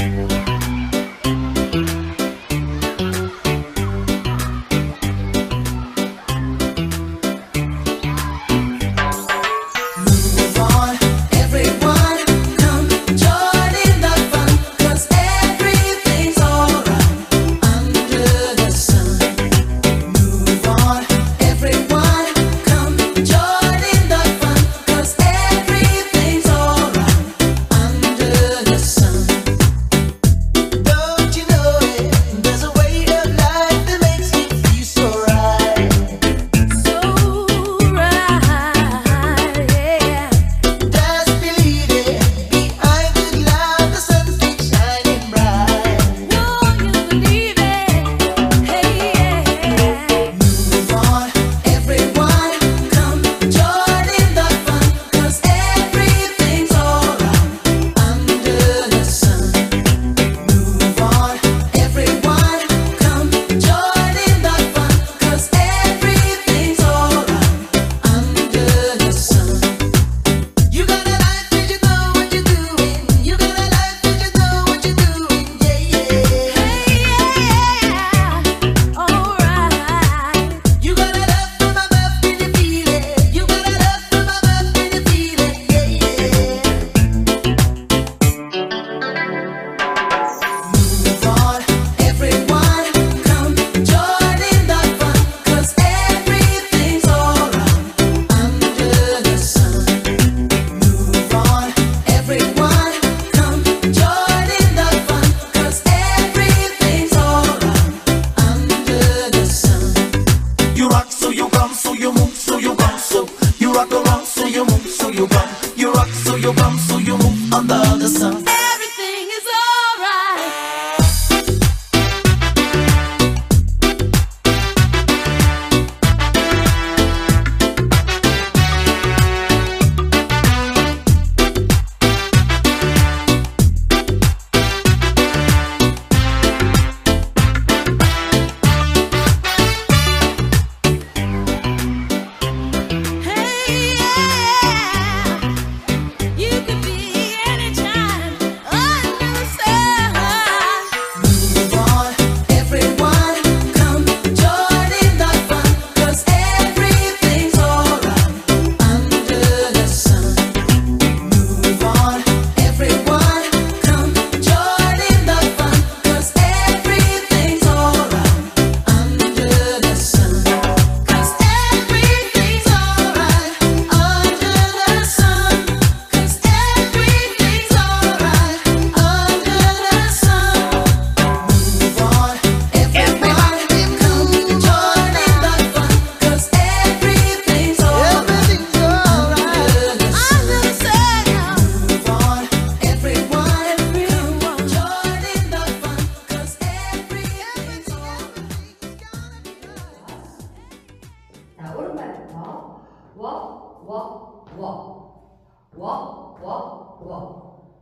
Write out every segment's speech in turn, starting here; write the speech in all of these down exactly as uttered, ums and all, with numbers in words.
워, 워, 워.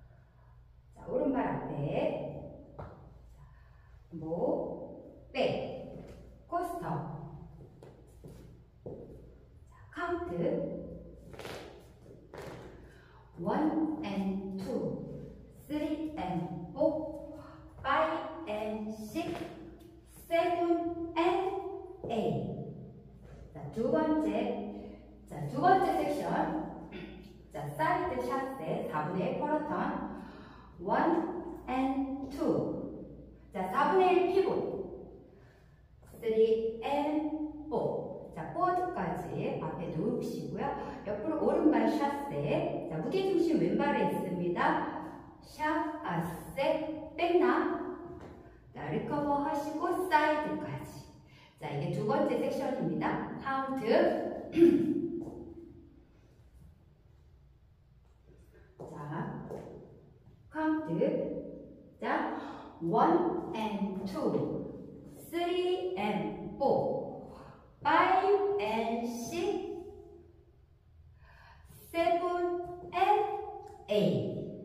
자, 오른발 앞에 목, 백, 코스터. 자, 카운트. one and two, three and four, five and six, seven and eight. 자, 두 번째, 자, 두 번째 섹션. 자, 사이드 샷세 사분의 일 쿼러턴. one and two. 자, 사분의 일 피봇. three and four. 자, 포워드까지 앞에 놓으시고요. 옆으로 오른발 샷세. 자, 무게중심 왼발에 있습니다. 샷, 아세, 백나. 자, 리커버 하시고 사이드까지. 자, 이게 두 번째 섹션입니다. 카운트. 자, 카운트. 자, one and two, three and four, five and six, seven and eight.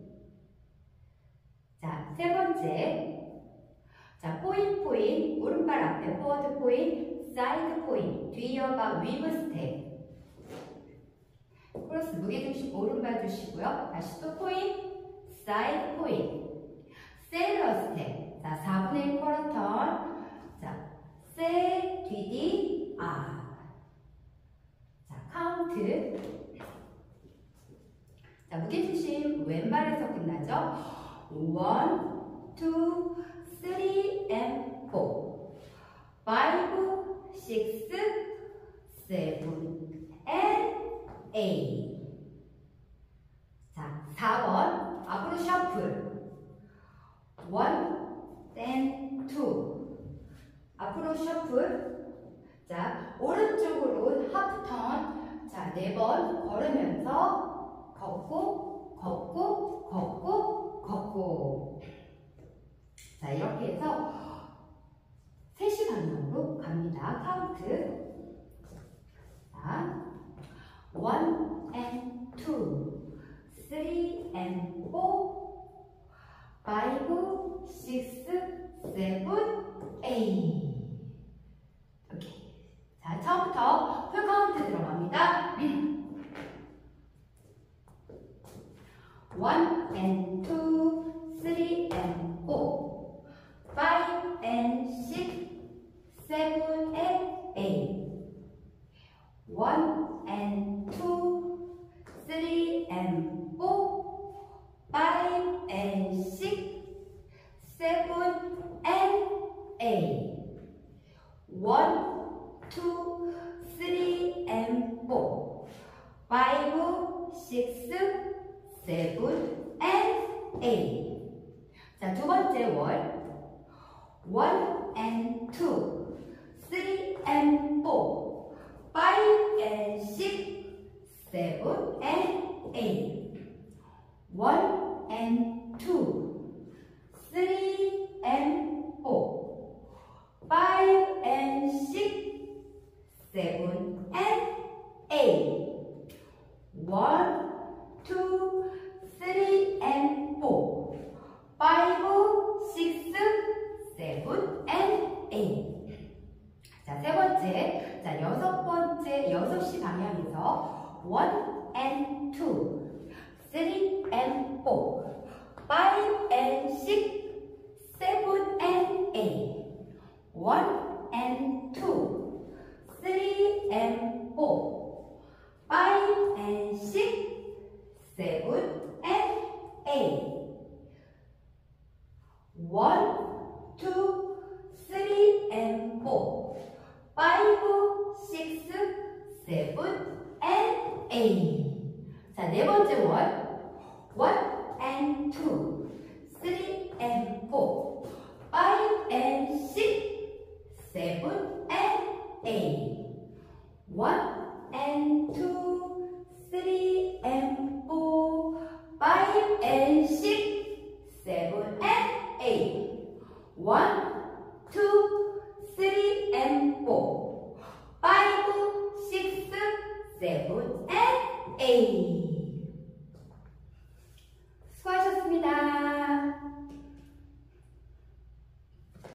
자, 세 번째. 자, 포인 포인, 오른발 앞에 포워드 포인, 사이드 포인, 뒤이어봐 위브 스텝. 크로스 무게중심 오른발 주시고요. 다시 또 포인, 사이드 포인. 가야죠. one, two, three, and four. five, six, seven, and eight. 자, 사 번 앞으로 셔플. one and two. 앞으로 셔플. 자, 오른쪽으로 하프 턴. 자, 네 번 걸으면서 걷고, 걷고, 걷고, 걷고. 자, 이렇게 해서 세 시 방향으로 갑니다. 카운트. 자, one and two, three and four, five, six, seven, eight. 오케이. 자, 처음부터 풀 카운트 들어갑니다. one and two, three and four, five and six, seven and eight. one and two, three and four, five and six, seven and eight. one, two, three and four, five, six, seven and eight. 자, 두 번째 월. one and two, three and four, five and six, seven and eight. one and two, three and four, five and six, seven and eight. one, two, three and four, five, six, seven and eight. 자, 세 번째. 자, 여섯 번째 여섯 시 방향에서 one and two, three and four, five and six, seven and eight. one and two, three and four, five and six, seven and eight. one, two, three and four, five, six, seven and eight. 자, 네 번째 월. one and two, three and four, five and six, seven and eight. one and two, three and four, five and six, seven and eight. one, two, three and four, five, six, seven and eight. 수고하셨습니다.